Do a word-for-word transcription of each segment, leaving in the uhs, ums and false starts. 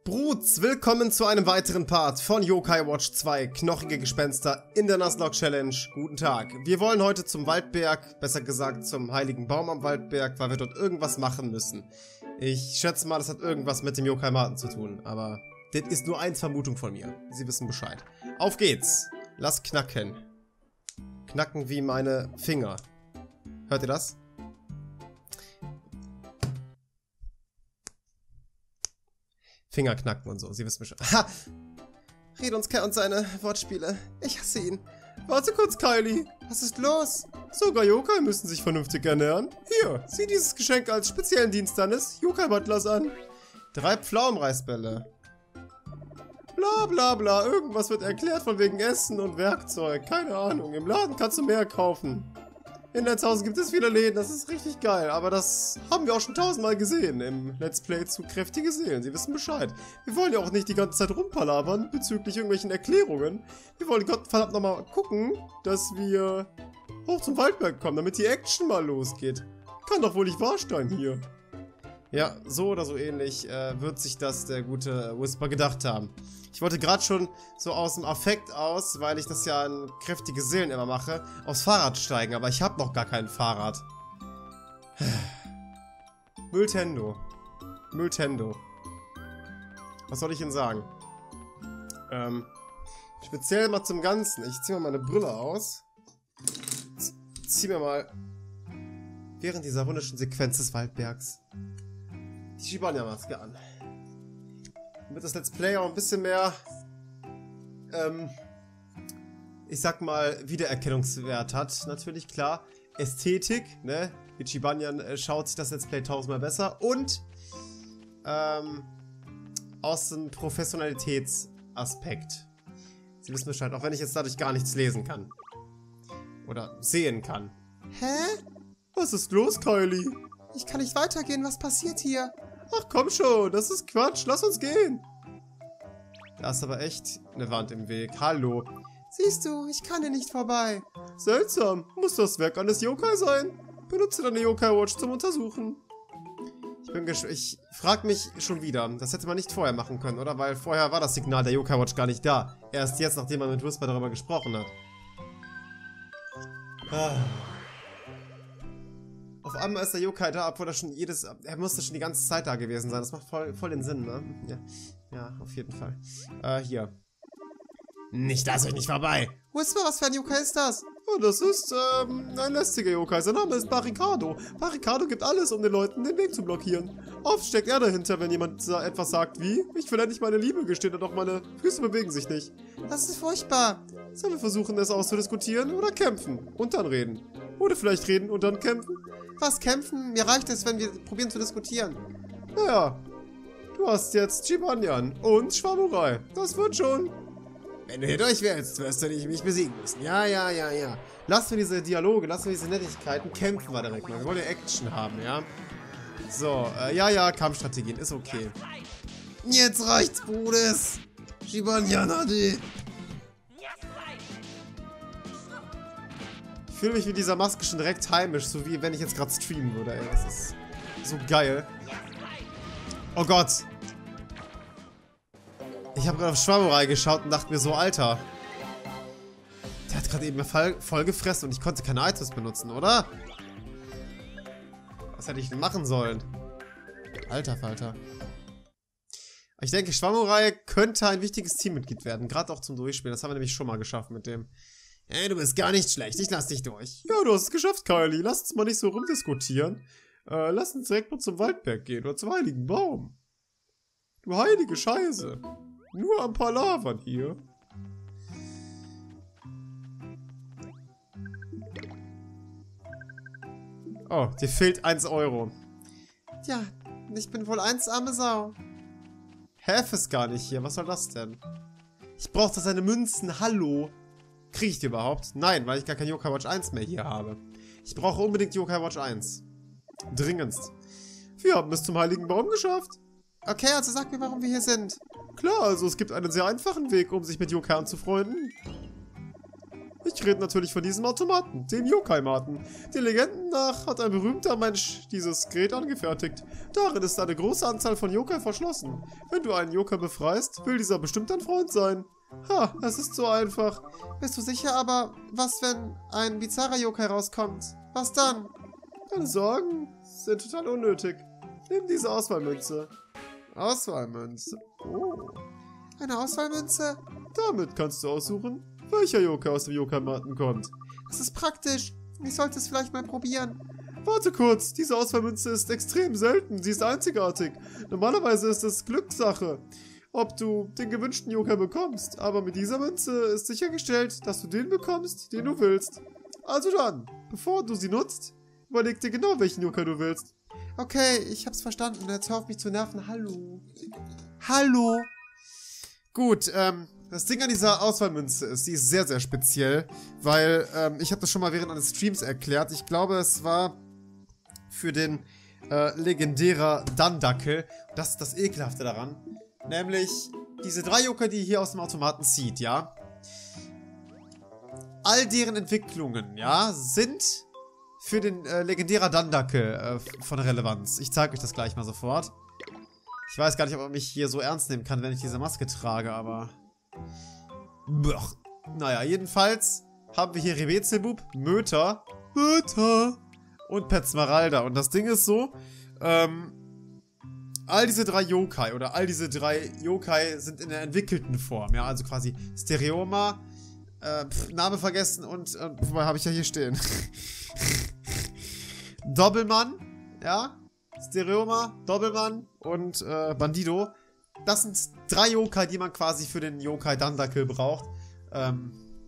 Bruts, willkommen zu einem weiteren Part von Yokai Watch zwei, knochige Gespenster in der Nuzlocke Challenge. Guten Tag. Wir wollen heute zum Waldberg, besser gesagt zum Heiligen Baum am Waldberg, weil wir dort irgendwas machen müssen. Ich schätze mal, das hat irgendwas mit dem Yokai Marten zu tun, aber das ist nur eins Vermutung von mir. Sie wissen Bescheid. Auf geht's. Lass knacken. Knacken wie meine Finger. Hört ihr das? Finger knacken und so, Sie wissen Bescheid. Ha! Redunsker und seine Wortspiele. Ich hasse ihn. Warte kurz, Kylie. Was ist los? Sogar Yokai müssen sich vernünftig ernähren. Hier, sieh dieses Geschenk als speziellen Dienst deines Yokai-Butlers an. Drei Pflaumenreisbälle. Bla bla bla, irgendwas wird erklärt von wegen Essen und Werkzeug. Keine Ahnung, im Laden kannst du mehr kaufen. In Netzhausen gibt es viele Läden, das ist richtig geil, aber das haben wir auch schon tausendmal gesehen im Let's Play zu Kräftige Seelen. Sie wissen Bescheid. Wir wollen ja auch nicht die ganze Zeit rumpalabern bezüglich irgendwelchen Erklärungen. Wir wollen Gottverdammt nochmal gucken, dass wir hoch zum Waldberg kommen, damit die Action mal losgeht. Kann doch wohl nicht wahr sein hier. Ja, so oder so ähnlich äh, wird sich das der gute Whisper gedacht haben. Ich wollte gerade schon so aus dem Affekt aus, weil ich das ja in Kräftige Seelen immer mache, aufs Fahrrad steigen, aber ich habe noch gar kein Fahrrad. Mülltendo. Mülltendo. Was soll ich Ihnen sagen? Ähm, speziell mal zum Ganzen. Ich ziehe mal meine Brille aus. Zieh mir mal während dieser wunderschönen Sequenz des Waldbergs die Shibanya-Maske an. Damit das Let's Play auch ein bisschen mehr, ähm, ich sag mal, Wiedererkennungswert hat. Natürlich, klar. Ästhetik, ne? Mit Shibanyan äh, schaut sich das Let's Play tausendmal besser. Und, ähm, aus dem Professionalitätsaspekt. Sie wissen Bescheid, auch wenn ich jetzt dadurch gar nichts lesen kann. Oder sehen kann. Hä? Was ist los, Kylie? Ich kann nicht weitergehen, was passiert hier? Ach komm schon, das ist Quatsch, lass uns gehen. Da ist aber echt eine Wand im Weg. Hallo. Siehst du, ich kann hier nicht vorbei. Seltsam, muss das Werk eines Yokai sein? Benutze deine Yokai Watch zum Untersuchen. Ich bin gesch... Ich frag mich schon wieder, das hätte man nicht vorher machen können, oder? Weil vorher war das Signal der Yokai Watch gar nicht da. Erst jetzt, nachdem man mit Whisper darüber gesprochen hat. Ah. Auf einmal ist der Yokai da, obwohl er schon jedes... Er musste schon die ganze Zeit da gewesen sein. Das macht voll, voll den Sinn, ne? Ja, ja, auf jeden Fall. Äh, hier. Nicht, lass euch nicht vorbei. Whisper, was für ein Yokai ist das? Oh, das ist, ähm, ein lästiger Yokai. Sein Name ist Barricado. Barricado gibt alles, um den Leuten den Weg zu blockieren. Oft steckt er dahinter, wenn jemand sa etwas sagt wie, ich will endlich meine Liebe gestehen, doch meine Füße bewegen sich nicht. Das ist furchtbar. Sollen wir versuchen, es auszudiskutieren oder kämpfen und dann reden? Oder vielleicht reden und dann kämpfen? Was kämpfen? Mir reicht es, wenn wir probieren zu diskutieren. Naja, du hast jetzt Shibanyan und Schwamurai. Das wird schon. Wenn du hier durch willst, wirst du dich mich besiegen müssen. Ja, ja, ja, ja. Lass mir diese Dialoge, lass mir diese Nettigkeiten, kämpfen wir direkt mal. Wir wollen ja Action haben, ja? So, äh, ja, ja, Kampfstrategien, ist okay. Jetzt reicht's, Brudes. Shibanyan Adi. Ich fühle mich mit dieser Maske schon direkt heimisch, so wie wenn ich jetzt gerade streamen würde, ey. Das ist so geil. Oh Gott. Ich habe gerade auf Schwamurai geschaut und dachte mir so, Alter. Der hat gerade eben voll, voll gefressen und ich konnte keine Items benutzen, oder? Was hätte ich denn machen sollen? Alter Falter. Ich denke, Schwamurai könnte ein wichtiges Teammitglied werden, gerade auch zum Durchspielen. Das haben wir nämlich schon mal geschafft mit dem. Ey, du bist gar nicht schlecht, ich lass dich durch. Ja, du hast es geschafft, Kylie. Lass uns mal nicht so rumdiskutieren. Äh, lass uns direkt mal zum Waldberg gehen oder zum Heiligen Baum. Du heilige Scheiße. Nur am Palavern hier. Oh, dir fehlt eins Euro. Ja, ich bin wohl eins arme Sau. Half ist gar nicht hier, was soll das denn? Ich brauche seine Münzen, hallo. Kriege ich die überhaupt? Nein, weil ich gar kein Yokai Watch eins mehr hier habe. Ich brauche unbedingt Yokai Watch eins. Dringendst. Wir haben es zum Heiligen Baum geschafft. Okay, also sag mir, warum wir hier sind. Klar, also es gibt einen sehr einfachen Weg, um sich mit Yokai anzufreunden. Ich rede natürlich von diesem Automaten, dem Yokai-Maten. Den Legenden nach hat ein berühmter Mensch dieses Gerät angefertigt. Darin ist eine große Anzahl von Yokai verschlossen. Wenn du einen Yokai befreist, will dieser bestimmt dein Freund sein. Ha, es ist so einfach. Bist du sicher, aber was, wenn ein bizarrer Yokai rauskommt? Was dann? Deine Sorgen sind total unnötig. Nimm diese Auswahlmünze. Auswahlmünze. Oh. Eine Auswahlmünze? Damit kannst du aussuchen, welcher Yokai aus dem Yokai-Maten kommt. Das ist praktisch. Ich sollte es vielleicht mal probieren. Warte kurz, diese Auswahlmünze ist extrem selten. Sie ist einzigartig. Normalerweise ist es Glückssache, ob du den gewünschten Yokai bekommst. Aber mit dieser Münze ist sichergestellt, dass du den bekommst, den du willst. Also dann, bevor du sie nutzt, überleg dir genau, welchen Yokai du willst. Okay, ich hab's verstanden. Jetzt hör auf mich zu nerven. Hallo. Hallo. Gut, ähm, das Ding an dieser Auswahlmünze ist, die ist sehr, sehr speziell, weil, ähm, ich habe das schon mal während eines Streams erklärt. Ich glaube, es war für den äh, legendärer Dandackel. Das ist das Ekelhafte daran. Nämlich diese drei Yokai, die ihr hier aus dem Automaten zieht, ja. All deren Entwicklungen, ja, sind für den äh, legendärer Dandackel äh, von Relevanz. Ich zeige euch das gleich mal sofort. Ich weiß gar nicht, ob man mich hier so ernst nehmen kann, wenn ich diese Maske trage, aber... Boah. Naja, jedenfalls haben wir hier Rebezelbub, Möter, Möter und Petzmeralda. Und das Ding ist so, ähm... all diese drei Yokai oder all diese drei Yokai sind in der entwickelten Form, ja, also quasi Stereoma, äh, pf, Name vergessen und, äh, wobei habe ich ja hier stehen. Doppelmann, ja, Stereoma, Doppelmann und äh, Bandido. Das sind drei Yokai, die man quasi für den Yokai Dandackel braucht. Ähm,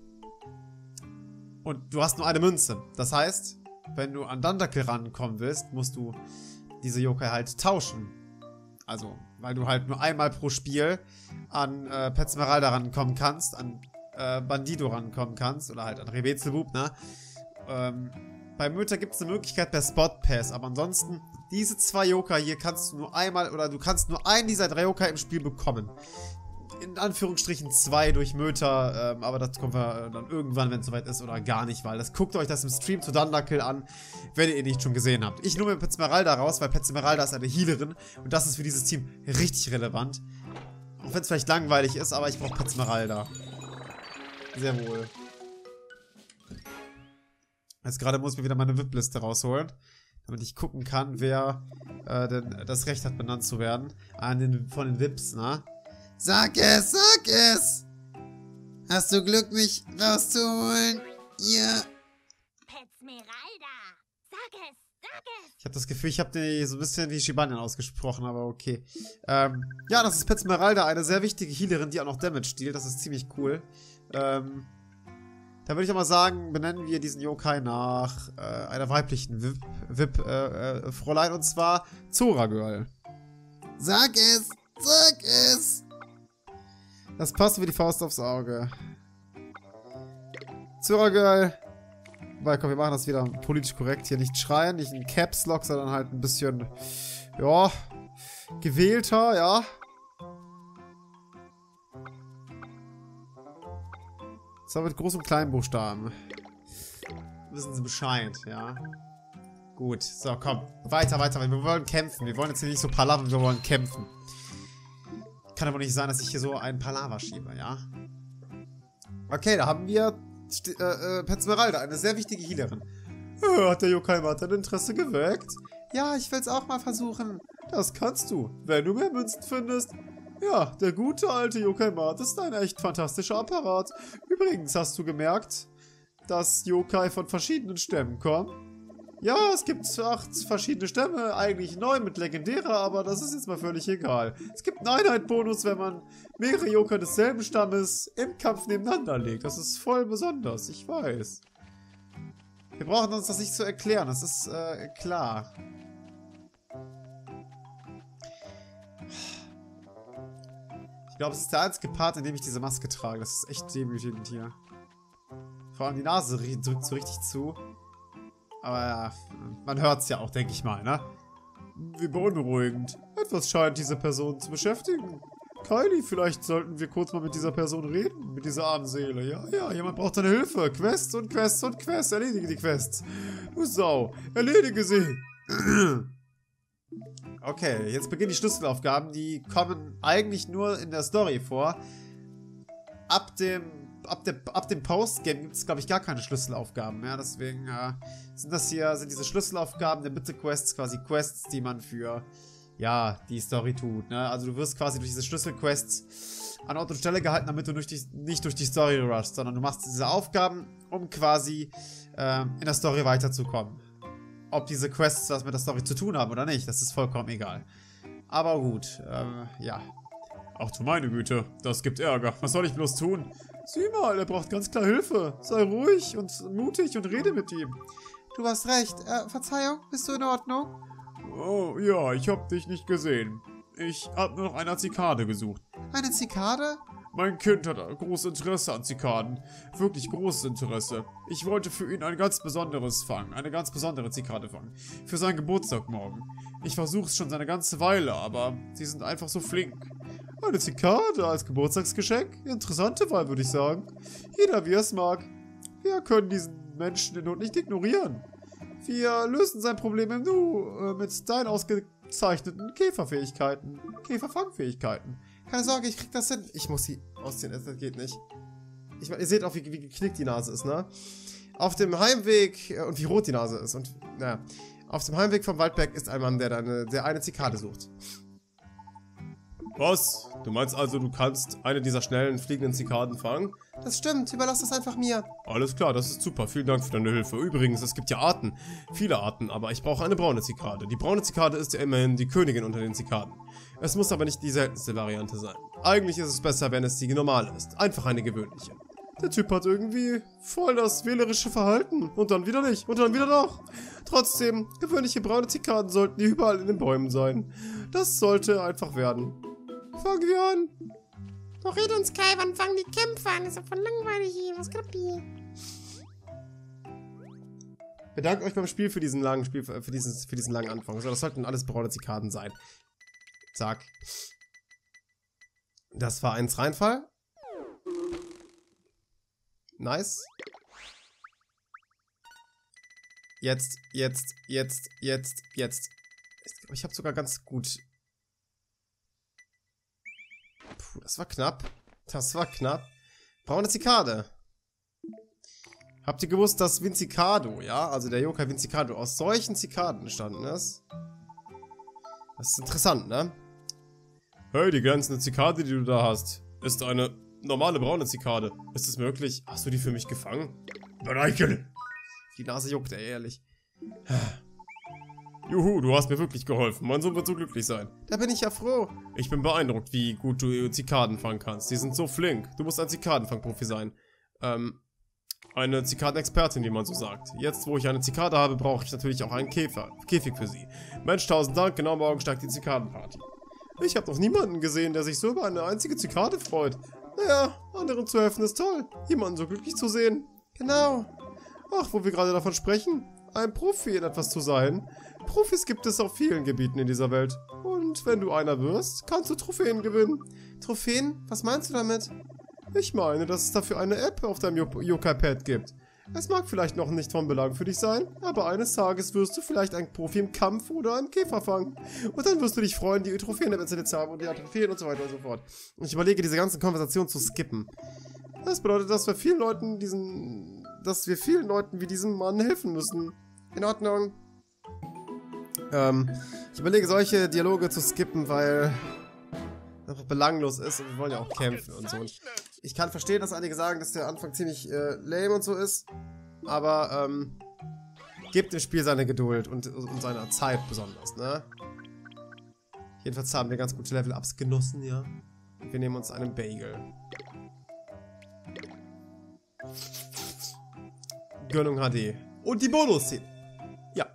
und du hast nur eine Münze. Das heißt, wenn du an Dandackel rankommen willst, musst du diese Yokai halt tauschen. Also, weil du halt nur einmal pro Spiel an äh, Petzmeralda rankommen kannst, an äh, Bandido rankommen kannst, oder halt an Rebezelbub, ne? Ähm, bei Möter gibt es eine Möglichkeit per Spot Pass, aber ansonsten, diese zwei Yokai hier kannst du nur einmal, oder du kannst nur einen dieser drei Yokai im Spiel bekommen. In Anführungsstrichen zwei durch Möter, ähm, aber das kommen wir dann irgendwann, wenn es soweit ist, oder gar nicht, weil das guckt euch das im Stream zu Dandackel an, wenn ihr ihn nicht schon gesehen habt. Ich nehme Petzmeralda raus, weil Petzmeralda ist eine Healerin und das ist für dieses Team richtig relevant. Auch wenn es vielleicht langweilig ist, aber ich brauche Petzmeralda. Sehr wohl. Jetzt gerade muss ich mir wieder meine V I P-Liste rausholen, damit ich gucken kann, wer äh, denn das Recht hat, benannt zu werden. An den, von den V I Ps, ne? Sag es, sag es! Hast du Glück, mich rauszuholen? Ja. Petzmeralda! Sag es, sag es! Ich habe das Gefühl, ich habe die so ein bisschen wie Shibanian ausgesprochen, aber okay. Ähm, ja, das ist Petzmeralda, eine sehr wichtige Healerin, die auch noch Damage dealt. Das ist ziemlich cool. Ähm, da würde ich auch mal sagen, benennen wir diesen Yokai nach äh, einer weiblichen V I P-Fräulein, äh, äh, und zwar Zora Girl. Sag es, sag es! Das passt wie die Faust aufs Auge. Zora Girl. Wobei, komm, wir machen das wieder politisch korrekt. Hier nicht schreien, nicht ein Caps Lock, sondern halt ein bisschen, ja, gewählter, ja. So, mit Groß- und Kleinbuchstaben. Wissen Sie Bescheid, ja. Gut, so, komm. Weiter, weiter. Wir wollen kämpfen. Wir wollen jetzt hier nicht so palavern, wir wollen kämpfen. Kann aber nicht sein, dass ich hier so ein Palaver schiebe, ja? Okay, da haben wir äh, äh, Petzmeralda, eine sehr wichtige Healerin. Äh, hat der Yokai-Maten Interesse geweckt? Ja, ich will's auch mal versuchen. Das kannst du, wenn du mehr Münzen findest. Ja, der gute alte Yokai-Mat ist ein echt fantastischer Apparat. Übrigens, hast du gemerkt, dass Yokai von verschiedenen Stämmen kommen? Ja, es gibt acht verschiedene Stämme, eigentlich neun mit legendärer, aber das ist jetzt mal völlig egal. Es gibt einen Einheitbonus, wenn man mehrere Yokai desselben Stammes im Kampf nebeneinander legt. Das ist voll besonders, ich weiß. Wir brauchen uns das nicht zu erklären, das ist äh, klar. Ich glaube, es ist der einzige Part, in dem ich diese Maske trage. Das ist echt demütigend hier. Vor allem die Nase drückt so richtig zu. Aber ja, man hört es ja auch, denke ich mal, ne? Wie beunruhigend. Etwas scheint diese Person zu beschäftigen. Kylie, vielleicht sollten wir kurz mal mit dieser Person reden, mit dieser armen Seele. Ja, ja, jemand braucht deine Hilfe. Quests und Quests und Quests, erledige die Quests. Du Sau, erledige sie. Okay, jetzt beginnen die Schlüsselaufgaben, die kommen eigentlich nur in der Story vor. Ab dem, ab dem, ab dem Postgame gibt es, glaube ich, gar keine Schlüsselaufgaben mehr. Deswegen äh, sind das hier, sind diese Schlüsselaufgaben der Mitte-Quests quasi Quests, die man für, ja, die Story tut. Ne? Also du wirst quasi durch diese Schlüsselquests an Ort und Stelle gehalten, damit du durch die, nicht durch die Story rushst, sondern du machst diese Aufgaben, um quasi äh, in der Story weiterzukommen. Ob diese Quests was mit der Story zu tun haben oder nicht, das ist vollkommen egal. Aber gut, ähm, ja. Ach du meine Güte, das gibt Ärger. Was soll ich bloß tun? Sieh mal, er braucht ganz klar Hilfe. Sei ruhig und mutig und rede mit ihm. Du hast recht. Äh, Verzeihung, bist du in Ordnung? Oh, ja, ich hab dich nicht gesehen. Ich hab nur noch eine Zikade gesucht. Eine Zikade? Mein Kind hat großes Interesse an Zikaden. Wirklich großes Interesse. Ich wollte für ihn ein ganz besonderes fangen. Eine ganz besondere Zikade fangen. Für seinen Geburtstag morgen. Ich versuche es schon eine ganze Weile, aber sie sind einfach so flink. Eine Zikade als Geburtstagsgeschenk? Interessante Wahl, würde ich sagen. Jeder, wie er es mag. Wir können diesen Menschen in Not nicht ignorieren. Wir lösen sein Problem im Nu äh, mit deinen ausgezeichneten Käferfähigkeiten. Käferfangfähigkeiten. Keine Sorge, ich krieg das hin. Ich muss sie ausziehen, das geht nicht. Ich meine, ihr seht auch, wie, wie geknickt die Nase ist, ne? Auf dem Heimweg, äh, und wie rot die Nase ist. Und, naja, auf dem Heimweg vom Waldberg ist ein Mann, der, eine, der eine Zikade sucht. Was? Du meinst also, du kannst eine dieser schnellen, fliegenden Zikaden fangen? Das stimmt, überlass das einfach mir. Alles klar, das ist super. Vielen Dank für deine Hilfe. Übrigens, es gibt ja Arten. Viele Arten, aber ich brauche eine braune Zikade. Die braune Zikade ist ja immerhin die Königin unter den Zikaden. Es muss aber nicht die seltenste Variante sein. Eigentlich ist es besser, wenn es die normale ist. Einfach eine gewöhnliche. Der Typ hat irgendwie voll das wählerische Verhalten. Und dann wieder nicht. Und dann wieder doch. Trotzdem, gewöhnliche braune Zikaden sollten überall in den Bäumen sein. Das sollte einfach werden. Fangen wir an. Doch red uns, Kai, wann fangen die Kämpfe an? Ist ja voll langweilig hier. Was klappt hier? Bedankt euch beim Spiel für diesen langen Spiel, für diesen, für diesen langen Anfang. So, das sollten alles braune Zikaden sein. Zack. Das war eins Reinfall. Nice. Jetzt, jetzt, jetzt, jetzt, jetzt. Ich habe sogar ganz gut... Puh, das war knapp. Das war knapp. Braune Zikade. Habt ihr gewusst, dass Vincicado, ja, also der Yokai Vincicado, aus solchen Zikaden entstanden ist? Das ist interessant, ne? Hey, die glänzende Zikade, die du da hast, ist eine normale braune Zikade. Ist es möglich? Hast du die für mich gefangen? Bereichel! Die Nase juckt, ey, ehrlich. Juhu, du hast mir wirklich geholfen. Mein Sohn wird so glücklich sein. Da bin ich ja froh. Ich bin beeindruckt, wie gut du Zikaden fangen kannst. Die sind so flink. Du musst ein Zikadenfangprofi sein. Ähm, eine Zikadenexpertin, wie man so sagt. Jetzt, wo ich eine Zikade habe, brauche ich natürlich auch einen Käfer, Käfig für sie. Mensch, tausend Dank. Genau morgen steigt die Zikadenparty. Ich habe noch niemanden gesehen, der sich so über eine einzige Zikade freut. Naja, anderen zu helfen ist toll. Jemanden so glücklich zu sehen. Genau. Ach, wo wir gerade davon sprechen. Ein Profi in etwas zu sein. Profis gibt es auf vielen Gebieten in dieser Welt. Und wenn du einer wirst, kannst du Trophäen gewinnen. Trophäen? Was meinst du damit? Ich meine, dass es dafür eine App auf deinem Yokai-Pad gibt. Es mag vielleicht noch nicht von Belang für dich sein, aber eines Tages wirst du vielleicht ein Profi im Kampf oder im Käferfang. Und dann wirst du dich freuen, die Trophäen-App installiert zu haben und die Trophäen und so weiter und so fort. Und ich überlege, diese ganzen Konversationen zu skippen. Das bedeutet, dass wir vielen Leuten diesen... dass wir vielen Leuten wie diesem Mann helfen müssen. In Ordnung. Ähm, ich überlege, solche Dialoge zu skippen, weil das einfach belanglos ist und wir wollen ja auch kämpfen und so. Und ich kann verstehen, dass einige sagen, dass der Anfang ziemlich äh, lame und so ist, aber ähm, gebt dem Spiel seine Geduld und, und seine Zeit besonders, ne? Jedenfalls haben wir ganz gute Level-Ups genossen, ja. Und wir nehmen uns einen Bagel. Gönnung H D. Und die Bonus-Szene. Ja.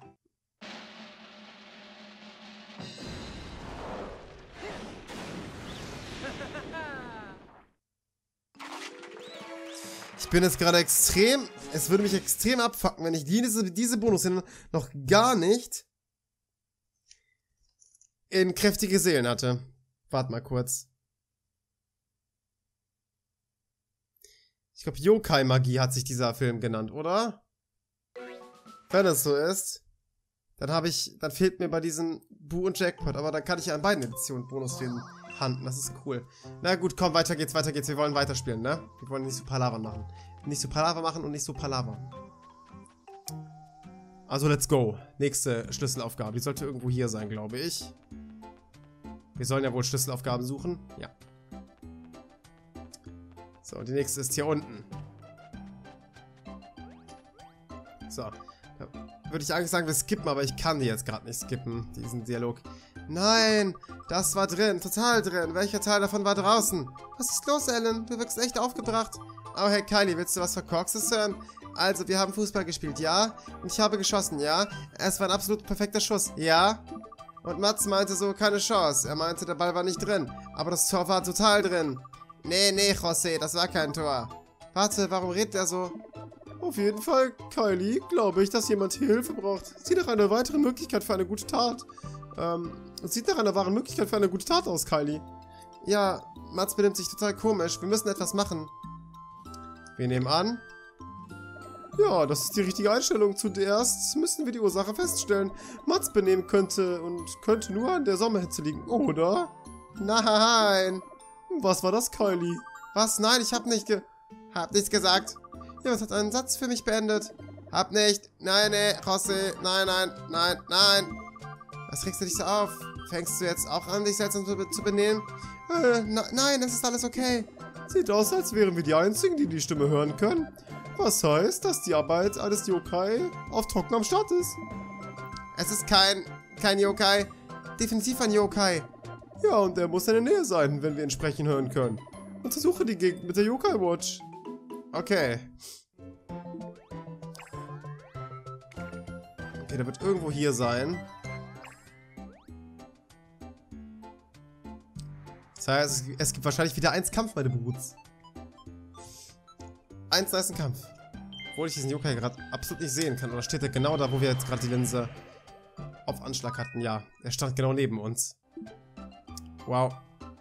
Ich bin jetzt gerade extrem... Es würde mich extrem abfucken, wenn ich diese, diese Bonus-Szene noch gar nicht in kräftige Seelen hatte. Warte mal kurz. Ich glaube, Yokai-Magie hat sich dieser Film genannt, oder? Wenn es so ist, dann habe ich, dann fehlt mir bei diesem Boo und Jackpot, aber dann kann ich ja an beiden Editionen Bonus-Filmen handen. Das ist cool. Na gut, komm, weiter geht's, weiter geht's. Wir wollen weiterspielen, ne? Wir wollen nicht so Palaver machen. Nicht so Palaver machen und nicht so Palaver. Also, let's go. Nächste Schlüsselaufgabe. Die sollte irgendwo hier sein, glaube ich. Wir sollen ja wohl Schlüsselaufgaben suchen. Ja. So, die nächste ist hier unten. So. Da würde ich eigentlich sagen, wir skippen, aber ich kann die jetzt gerade nicht skippen, diesen Dialog. Nein, das war drin, total drin. Welcher Teil davon war draußen? Was ist los, Ellen? Du wirkst echt aufgebracht. Oh, hey, Kylie, willst du was Verkorkstes hören? Also, wir haben Fußball gespielt, ja? Und ich habe geschossen, ja? Es war ein absolut perfekter Schuss, ja? Und Mats meinte so, keine Chance. Er meinte, der Ball war nicht drin. Aber das Tor war total drin. Nee, nee, José, das war kein Tor. Warte, warum redet er so? Auf jeden Fall, Kylie, glaube ich, dass jemand hier Hilfe braucht. Sieht nach einer weiteren Möglichkeit für eine gute Tat. Ähm, sieht nach einer wahren Möglichkeit für eine gute Tat aus, Kylie. Ja, Mats benimmt sich total komisch. Wir müssen etwas machen. Wir nehmen an. Ja, das ist die richtige Einstellung. Zuerst müssen wir die Ursache feststellen. Mats benehmen könnte und könnte nur an der Sommerhitze liegen, oder? Nein. Was war das, Kylie? Was? Nein, ich hab nicht ge... Hab nichts gesagt. Jemand hat einen Satz für mich beendet. Hab nicht. Nein, nee, José. Nein, nein, nein, nein. Was regst du dich so auf? Fängst du jetzt auch an, dich seltsam zu, zu benehmen? Äh, na, nein, es ist alles okay. Sieht aus, als wären wir die Einzigen, die die Stimme hören können. Was heißt, dass die Arbeit eines Yokai auf Trocken am Start ist. Es ist kein, kein Yokai. Definitiv ein Yokai. Ja, und er muss in der Nähe sein, wenn wir ihn sprechen hören können. Untersuche die Gegend mit der Yokai Watch. Okay. Okay, der wird irgendwo hier sein. Das heißt, es gibt wahrscheinlich wieder eins Kampf, meine Bruts. Eins nice Kampf. Obwohl ich diesen Yokai gerade absolut nicht sehen kann. Oder steht er genau da, wo wir jetzt gerade die Linse auf Anschlag hatten? Ja, er stand genau neben uns. Wow.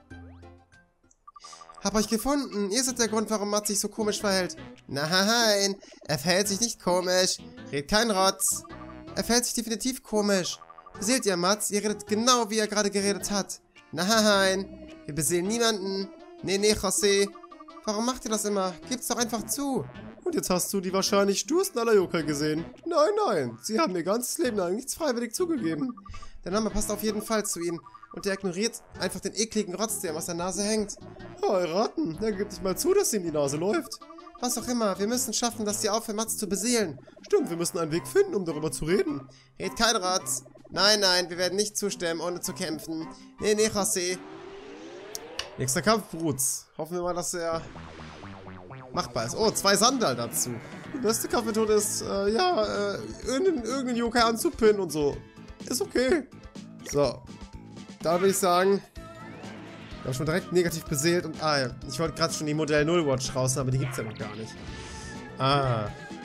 Hab euch gefunden. Ihr seid der Grund, warum Mats sich so komisch verhält. Nein, er verhält sich nicht komisch. Redet kein Rotz. Er verhält sich definitiv komisch. Seht ihr, Mats? Ihr redet genau, wie er gerade geredet hat. Nein, wir beseelen niemanden. Nee, nee, José. Warum macht ihr das immer? Gebt's doch einfach zu. Und jetzt hast du die wahrscheinlich stursten aller Yokai gesehen. Nein, nein. Sie haben ihr ganzes Leben lang nichts freiwillig zugegeben. Der Name passt auf jeden Fall zu ihnen. Und er ignoriert einfach den ekligen Rotz, der ihm aus der Nase hängt. Heiraten? Er gibt nicht mal zu, dass ihm die Nase läuft. Was auch immer. Wir müssen schaffen, dass sie aufhören, Mats zu beseelen. Stimmt, wir müssen einen Weg finden, um darüber zu reden. Red kein Rotz. Nein, nein, wir werden nicht zustimmen, ohne zu kämpfen. Nee, nee, José. Nächster Kampf, Bruts. Hoffen wir mal, dass er machbar ist. Oh, zwei Sandal dazu. Die beste Kampfmethode ist, äh, ja, äh, irgendeinen, irgendeinen Yokai anzupinnen und so. Ist okay. So. Da würde ich sagen, wir haben schon direkt negativ beseelt und, ah, ja, ich wollte gerade schon die Modell null Watch raus, aber die gibt es ja noch gar nicht. Ah.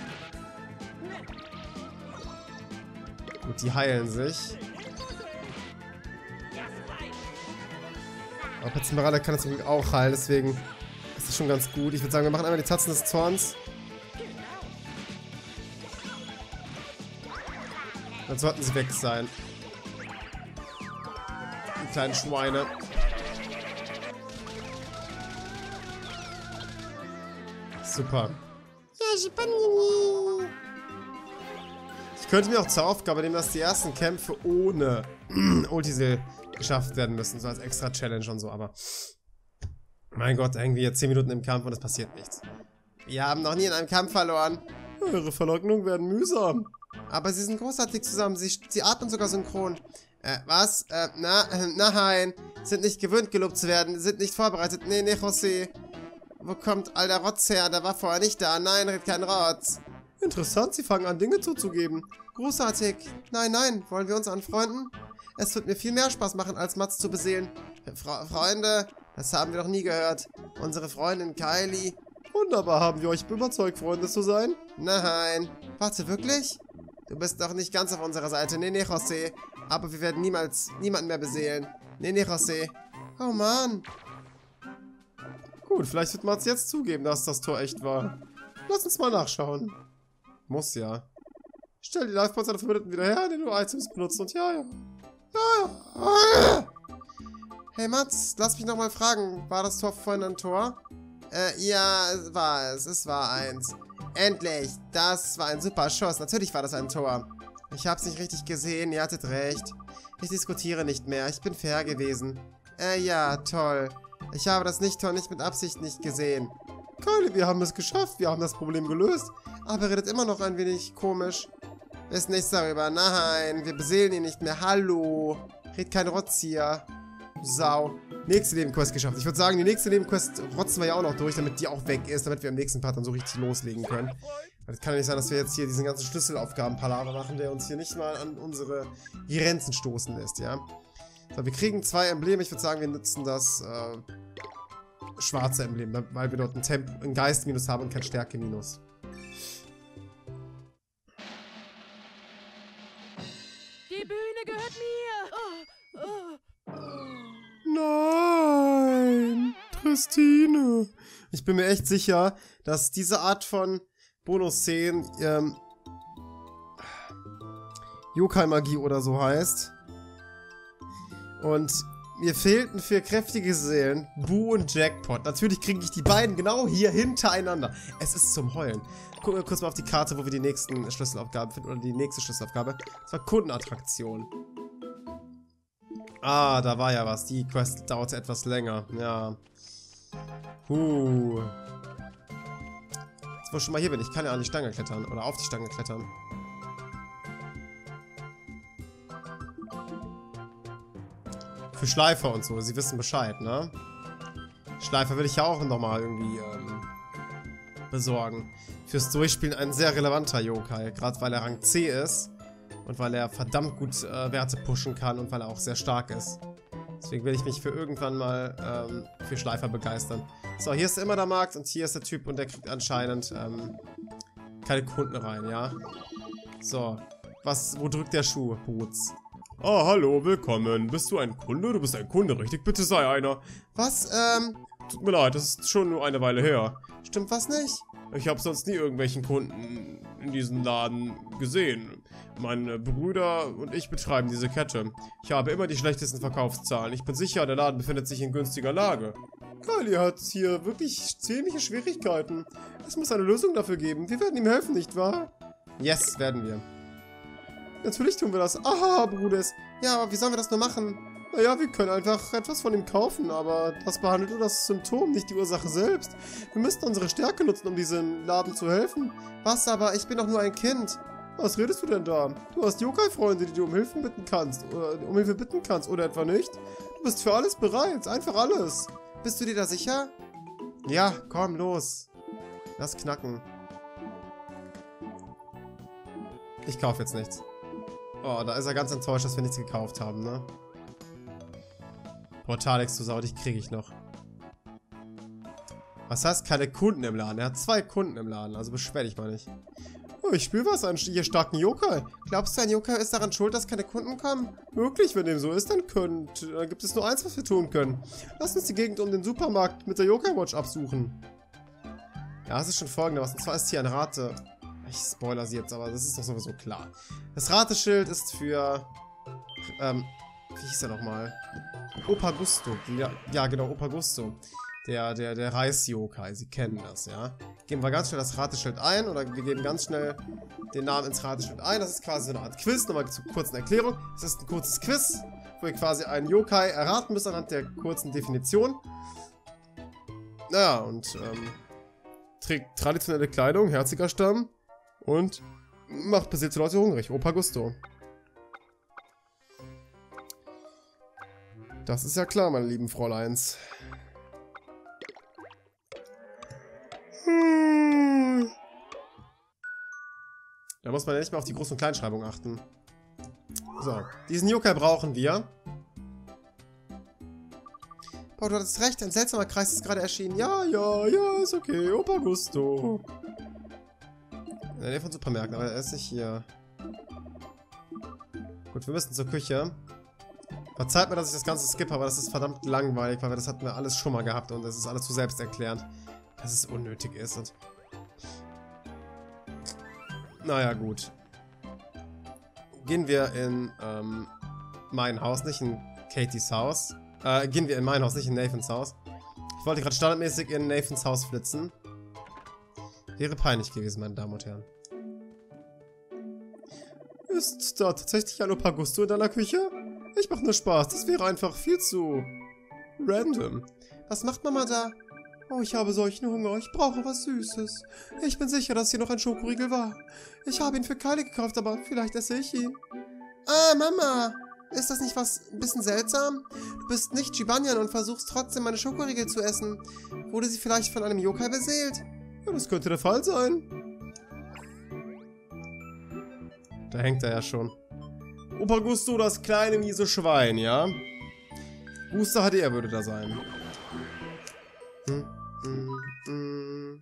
Gut, die heilen sich. Aber Petzenberale kann das zum Glück auch heilen, deswegen ist das schon ganz gut. Ich würde sagen, wir machen einmal die Tatzen des Zorns. Dann sollten sie weg sein. Die kleinen Schweine. Super. Ich könnte mir auch zur Aufgabe nehmen, dass die ersten Kämpfe ohne Ultisil geschafft werden müssen, so als extra Challenge und so, aber mein Gott, irgendwie jetzt zehn Minuten im Kampf und es passiert nichts. Wir haben noch nie in einem Kampf verloren. Eure Verleugnungen werden mühsam. Aber sie sind großartig zusammen, sie, sie atmen sogar synchron. Äh, was? Äh, na, äh, nein. Sind nicht gewöhnt, gelobt zu werden, sind nicht vorbereitet. Nee, nee, José. Wo kommt all der Rotz her? Der war vorher nicht da. Nein, redet kein Rotz. Interessant, sie fangen an, Dinge zuzugeben. Großartig. Nein, nein, wollen wir uns anfreunden? Es wird mir viel mehr Spaß machen, als Mats zu beseelen. Fre Freunde, das haben wir noch nie gehört. Unsere Freundin Kylie. Wunderbar, haben wir euch überzeugt, Freunde zu sein? Nein. Warte, wirklich? Du bist doch nicht ganz auf unserer Seite. Nee, nee, José. Aber wir werden niemals niemanden mehr beseelen. Nee, nee, José. Oh, Mann. Gut, vielleicht wird man es jetzt zugeben, dass das Tor echt war. Lass uns mal nachschauen. Muss ja. Stell die Live-Points der Verbündeten wieder her, indem du Items benutzt und ja, ja. Ja, ja. Hey Mats, lass mich nochmal fragen. War das Tor vorhin ein Tor? Äh, ja, es war es. Es war eins. Endlich. Das war ein super Schuss. Natürlich war das ein Tor. Ich hab's nicht richtig gesehen. Ihr hattet recht. Ich diskutiere nicht mehr. Ich bin fair gewesen. Äh, ja, toll. Ich habe das Nicht-Tor nicht mit Absicht nicht gesehen. Kylie, wir haben es geschafft. Wir haben das Problem gelöst. Aber er redet immer noch ein wenig komisch. Ist nichts darüber. Nein, wir beseelen ihn nicht mehr. Hallo. Red kein Rotz hier. Sau. Nächste Nebenquest geschafft. Ich würde sagen, die nächste Nebenquest rotzen wir ja auch noch durch, damit die auch weg ist, damit wir im nächsten Part dann so richtig loslegen können. Weil es kann ja nicht sein, dass wir jetzt hier diesen ganzen Schlüsselaufgaben-Palaver machen, der uns hier nicht mal an unsere Grenzen stoßen lässt, ja. So, wir kriegen zwei Embleme. Ich würde sagen, wir nutzen das äh, schwarze Emblem, weil wir dort einen, Temp einen Geist-Minus haben und kein Stärke-Minus. Die Bühne gehört mir! Oh, oh. Nein, Tristine. Ich bin mir echt sicher, dass diese Art von Bonus-Szenen ähm, Yokai-Magie oder so heißt. Und mir fehlten vier kräftige Seelen, Boo und Jackpot. Natürlich kriege ich die beiden genau hier hintereinander. Es ist zum Heulen. Gucken wir kurz mal auf die Karte, wo wir die nächsten Schlüsselaufgaben finden. Oder die nächste Schlüsselaufgabe. Das war Kundenattraktion. Ah, da war ja was. Die Quest dauerte etwas länger. Ja. Huh. Jetzt, wo ich schon mal hier bin, ich kann ja an die Stange klettern. Oder auf die Stange klettern. Für Schleifer und so. Sie wissen Bescheid, ne? Schleifer will ich ja auch nochmal irgendwie ähm, besorgen. Fürs Durchspielen ein sehr relevanter Yokai. Gerade weil er Rang C ist. Und weil er verdammt gut äh, Werte pushen kann und weil er auch sehr stark ist. Deswegen will ich mich für irgendwann mal ähm, für Schleifer begeistern. So, hier ist immer der Markt und hier ist der Typ und der kriegt anscheinend ähm, keine Kunden rein, ja? So, was, wo drückt der Schuh, Boots? Ah, hallo, willkommen. Bist du ein Kunde? Du bist ein Kunde, richtig? Bitte sei einer. Was, ähm... Tut mir leid, das ist schon nur eine Weile her. Stimmt was nicht? Ich habe sonst nie irgendwelchen Kunden in diesem Laden gesehen. Meine Brüder und ich betreiben diese Kette. Ich habe immer die schlechtesten Verkaufszahlen. Ich bin sicher, der Laden befindet sich in günstiger Lage. Kylie hat hier wirklich ziemliche Schwierigkeiten. Es muss eine Lösung dafür geben. Wir werden ihm helfen, nicht wahr? Yes, werden wir. Natürlich tun wir das. Aha, Bruders. Ja, aber wie sollen wir das nur machen? Naja, wir können einfach etwas von ihm kaufen, aber das behandelt nur das Symptom, nicht die Ursache selbst. Wir müssten unsere Stärke nutzen, um diesem Laden zu helfen. Was aber? Ich bin doch nur ein Kind. Was redest du denn da? Du hast Yokai-Freunde, die du um Hilfe bitten kannst. Oder um Hilfe bitten kannst, oder etwa nicht? Du bist für alles bereit. Einfach alles. Bist du dir da sicher? Ja, komm, los. Lass knacken. Ich kaufe jetzt nichts. Oh, da ist er ganz enttäuscht, dass wir nichts gekauft haben, ne? Portalex zu Sau, dich kriege ich noch. Was heißt keine Kunden im Laden? Er hat zwei Kunden im Laden, also beschwer dich mal nicht. Oh, ich spüre was, einen hier starken Yokai. Glaubst du, ein Yokai ist daran schuld, dass keine Kunden kommen? Möglich, wenn dem so ist, dann, könnt, dann gibt es nur eins, was wir tun können. Lass uns die Gegend um den Supermarkt mit der Yokai-Watch absuchen. Ja, es ist schon folgendes. Und zwar ist hier ein Rate... Ich spoiler sie jetzt, aber das ist doch sowieso klar. Das Rateschild ist für... Ähm, wie hieß er nochmal? Opa Gusto. Ja, ja, genau, Opa Gusto. Der, der, der Reis-Yokai. Sie kennen das, ja. Geben wir ganz schnell das Rateschild ein oder wir geben ganz schnell den Namen ins Rateschild ein. Das ist quasi so eine Art Quiz. Nochmal zur kurzen Erklärung. Es ist ein kurzes Quiz, wo ihr quasi einen Yokai erraten müsst anhand der kurzen Definition. Naja, und ähm, trägt traditionelle Kleidung, herziger Stamm und macht beseelte Leute hungrig. Opa Gusto. Das ist ja klar, meine lieben Fräuleins. Hm. Da muss man ja nicht mehr auf die Groß- und Kleinschreibung achten. So, diesen Yokai brauchen wir. Boah, du hattest recht, ein seltsamer Kreis ist gerade erschienen. Ja, ja, ja, ist okay. Opa Gusto. In der Nähe von Supermärkten, aber er ist nicht hier. Gut, wir müssen zur Küche. Verzeiht mir, dass ich das Ganze skippe, aber das ist verdammt langweilig, weil wir das hatten wir alles schon mal gehabt und das ist alles zu selbsterklärend, dass es unnötig ist. Und naja, gut. Gehen wir in ähm, mein Haus, nicht in Katies Haus. Äh, gehen wir in mein Haus, nicht in Nathans Haus. Ich wollte gerade standardmäßig in Nathans Haus flitzen. Wäre peinlich gewesen, meine Damen und Herren. Ist da tatsächlich ein Opa Gusto in deiner Küche? Ich mach nur Spaß, das wäre einfach viel zu random. Was macht Mama da? Oh, ich habe solchen Hunger, ich brauche was Süßes. Ich bin sicher, dass hier noch ein Schokoriegel war. Ich habe ihn für Kylie gekauft, aber vielleicht esse ich ihn. Ah, Mama, ist das nicht was ein bisschen seltsam? Du bist nicht Jibanyan und versuchst trotzdem meine Schokoriegel zu essen. Wurde sie vielleicht von einem Yokai beseelt? Ja, das könnte der Fall sein. Da hängt er ja schon. Opa Gusto, das kleine miese Schwein, ja? Gusto H D R würde da sein. Hm, hm, hm.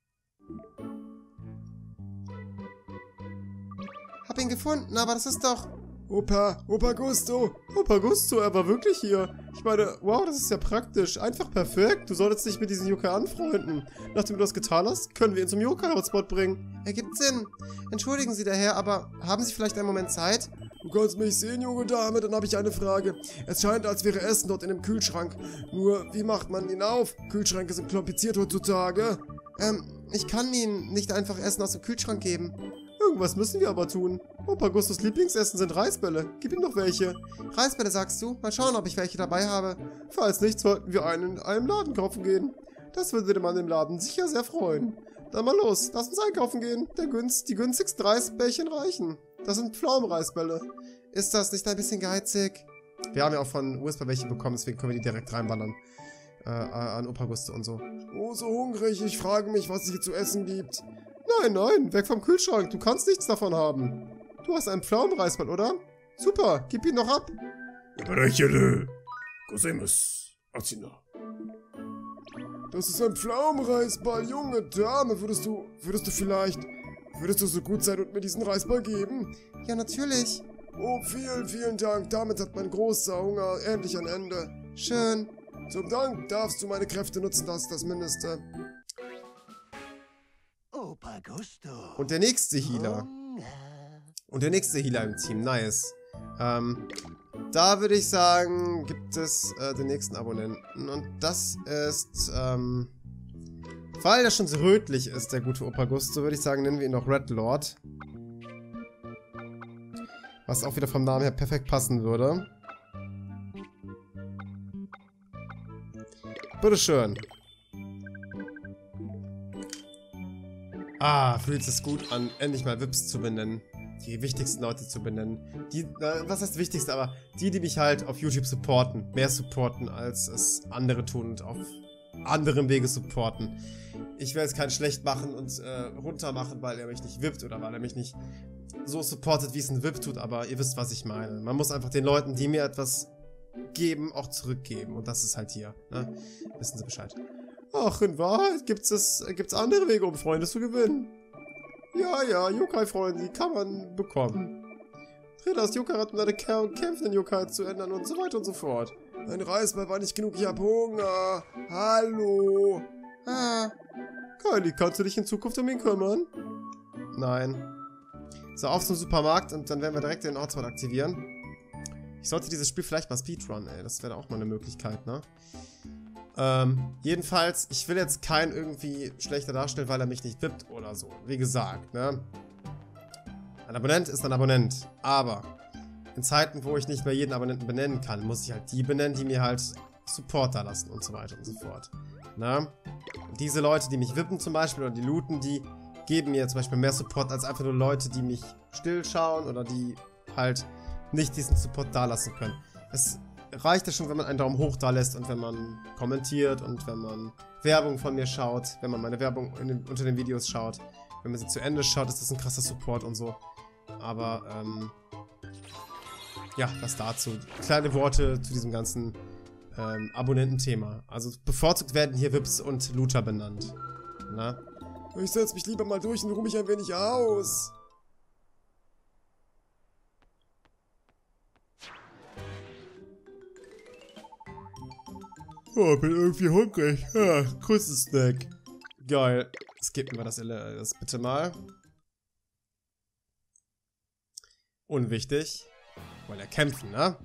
Hab ihn gefunden, aber das ist doch... Opa, Opa Gusto. Opa Gusto, er war wirklich hier. Ich meine, wow, das ist ja praktisch. Einfach perfekt. Du solltest dich mit diesem Yokai anfreunden. Nachdem du das getan hast, können wir ihn zum Yokai-Hotspot bringen. Ergibt Sinn. Entschuldigen Sie, der Herr, aber haben Sie vielleicht einen Moment Zeit? Du kannst mich sehen, junge Dame, dann habe ich eine Frage. Es scheint, als wäre Essen dort in dem Kühlschrank. Nur, wie macht man ihn auf? Kühlschränke sind kompliziert heutzutage. Ähm, ich kann Ihnen nicht einfach Essen aus dem Kühlschrank geben. Irgendwas müssen wir aber tun. Opa Gustos Lieblingsessen sind Reisbälle. Gib ihm doch welche. Reisbälle, sagst du? Mal schauen, ob ich welche dabei habe. Falls nicht, sollten wir einen in einem Laden kaufen gehen. Das würde den Mann im Laden sicher sehr freuen. Dann mal los, lass uns einkaufen gehen. Der günst, die günstigsten Reisbällchen reichen. Das sind Pflaumenreisbälle. Ist das nicht ein bisschen geizig? Wir haben ja auch von U S B welche bekommen, deswegen können wir die direkt reinballern. Äh, an Opa Gusto und so. Oh, so hungrig. Ich frage mich, was es hier zu essen gibt. Nein, nein, weg vom Kühlschrank. Du kannst nichts davon haben. Du hast einen Pflaumenreisball, oder? Super, gib ihn noch ab. Das ist ein Pflaumenreisball, junge Dame. Würdest du, würdest du vielleicht, würdest du so gut sein und mir diesen Reisball geben? Ja, natürlich. Oh, vielen, vielen Dank. Damit hat mein großer Hunger endlich ein Ende. Schön. Zum Dank darfst du meine Kräfte nutzen, das ist das Mindeste. Opa Gusto. Und der nächste Healer. Und der nächste Healer im Team. Nice. Ähm, da würde ich sagen, gibt es äh, den nächsten Abonnenten. Und das ist, ähm, weil der schon so rötlich ist, der gute Opa Gusto, würde ich sagen, nennen wir ihn noch Red Lord. Was auch wieder vom Namen her perfekt passen würde. Bitteschön. Ah, fühlt es gut an, endlich mal V I Ps zu benennen. Die wichtigsten Leute zu benennen. Die, äh, was heißt wichtigste, aber die, die mich halt auf YouTube supporten. Mehr supporten, als es andere tun und auf anderem Wege supporten. Ich will jetzt keinen schlecht machen und äh, runter machen, weil er mich nicht vippt oder weil er mich nicht so supportet, wie es ein V I P tut, aber ihr wisst, was ich meine. Man muss einfach den Leuten, die mir etwas geben, auch zurückgeben. Und das ist halt hier. Ne? Wissen Sie Bescheid. Ach, in Wahrheit gibt es gibt's andere Wege, um Freunde zu gewinnen. Ja, ja, Yokai-Freunde, die kann man bekommen. Dreh das Yokai-Rad, um deine kämpfenden Yokai zu ändern und so weiter und so fort. Ein Reisball war nicht genug, ich hab Hunger. Hallo. Ah. Kylie, kannst du dich in Zukunft um ihn kümmern? Nein. So, auf zum Supermarkt und dann werden wir direkt den Hotspot aktivieren. Ich sollte dieses Spiel vielleicht mal speedrun, ey. Das wäre auch mal eine Möglichkeit, ne? Ähm, jedenfalls, ich will jetzt keinen irgendwie schlechter darstellen, weil er mich nicht vippt oder so. Wie gesagt, ne? Ein Abonnent ist ein Abonnent. Aber in Zeiten, wo ich nicht mehr jeden Abonnenten benennen kann, muss ich halt die benennen, die mir halt Support da lassen und so weiter und so fort. Ne? Und diese Leute, die mich vippen zum Beispiel oder die looten, die geben mir zum Beispiel mehr Support als einfach nur Leute, die mich still schauen oder die halt nicht diesen Support da lassen können. Es reicht ja schon, wenn man einen Daumen hoch da lässt und wenn man kommentiert und wenn man Werbung von mir schaut, wenn man meine Werbung in den, unter den Videos schaut. Wenn man sie zu Ende schaut, ist das ein krasser Support und so. Aber, ähm, ja, das dazu. Kleine Worte zu diesem ganzen ähm, Abonnententhema. Also bevorzugt werden hier V I Ps und Looter benannt. Na? Ich setz mich lieber mal durch und ruhe mich ein wenig aus. Oh, bin irgendwie hungrig. Ja, kurzen Snack. Geil. Skippen wir das, das bitte mal. Unwichtig. Wollen ja kämpfen, ne?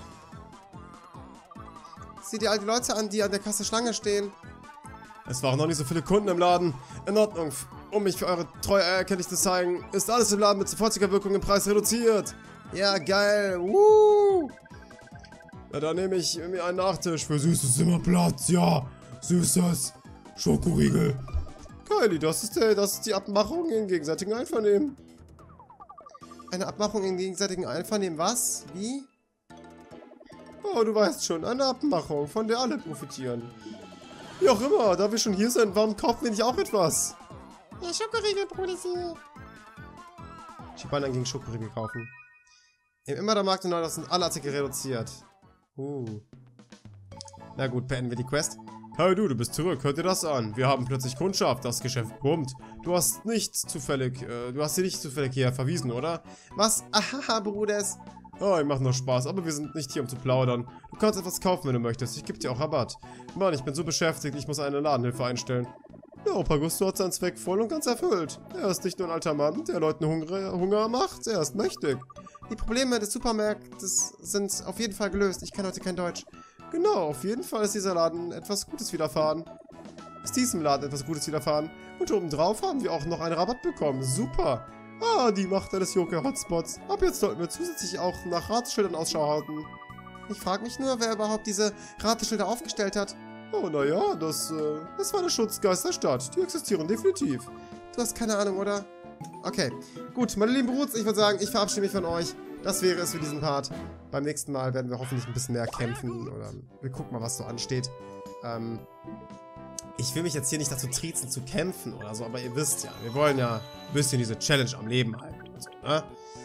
Sieh dir all die Leute an, die an der Kasse Schlange stehen. Es waren noch nicht so viele Kunden im Laden. In Ordnung. Um mich für eure treue Erkenntnis zu zeigen, ist alles im Laden mit sofortiger Wirkung im Preis reduziert. Ja, geil. Woo! Na, dann nehme ich mir einen Nachtisch. Für Süßes immer Platz. Ja, Süßes. Schokoriegel. Kylie, das ist, der, das ist die Abmachung in gegenseitigem Einvernehmen. Eine Abmachung in gegenseitigem Einvernehmen? Was? Wie? Oh, du weißt schon. Eine Abmachung, von der alle profitieren. Wie auch immer, da wir schon hier sind, warum kaufen wir nicht auch etwas? Ja, Schokoriegel, Brudisi. Schibanan ging Schokoriegel kaufen. Im Immerdermarkt in Neuland sind alle Artikel reduziert. Uh. Na gut, beenden wir die Quest. Hey du, du bist zurück, hör dir das an. Wir haben plötzlich Kundschaft, das Geschäft pumpt. Du hast nicht zufällig, äh, du hast sie nicht zufällig hierher verwiesen, oder? Was? Ahaha, Bruders. Oh, ich mach nur Spaß, aber wir sind nicht hier, um zu plaudern. Du kannst etwas kaufen, wenn du möchtest. Ich gebe dir auch Rabatt. Mann, ich bin so beschäftigt, ich muss eine Ladenhilfe einstellen. Ja, Opa Gusto hat seinen Zweck voll und ganz erfüllt. Er ist nicht nur ein alter Mann, der Leuten Hunger, Hunger macht, er ist mächtig. Die Probleme des Supermarktes sind auf jeden Fall gelöst. Ich kann heute kein Deutsch. Genau, auf jeden Fall ist dieser Laden etwas Gutes widerfahren. Ist diesem Laden etwas Gutes widerfahren. Und obendrauf haben wir auch noch einen Rabatt bekommen. Super. Ah, die Macht eines Joker-Hotspots. Ab jetzt sollten wir zusätzlich auch nach Rateschildern Ausschau halten. Ich frage mich nur, wer überhaupt diese Rateschilder aufgestellt hat. Oh, naja, das, äh, das war der Schutzgeist der Stadt. Die existieren definitiv. Du hast keine Ahnung, oder? Okay, gut, meine lieben Bruts, ich würde sagen, ich verabschiede mich von euch. Das wäre es für diesen Part. Beim nächsten Mal werden wir hoffentlich ein bisschen mehr kämpfen. Oder wir gucken mal, was so ansteht. Ähm, ich will mich jetzt hier nicht dazu triezen, zu kämpfen oder so, aber ihr wisst ja, wir wollen ja ein bisschen diese Challenge am Leben halten und so, ne?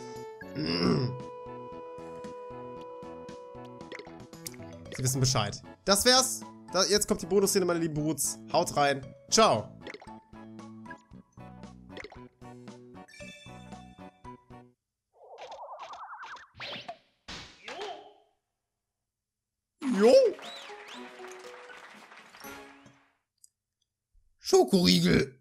Sie wissen Bescheid. Das wär's. Da, jetzt kommt die Bonusszene, meine lieben Bruts. Haut rein. Ciao. Jo. Schokoriegel.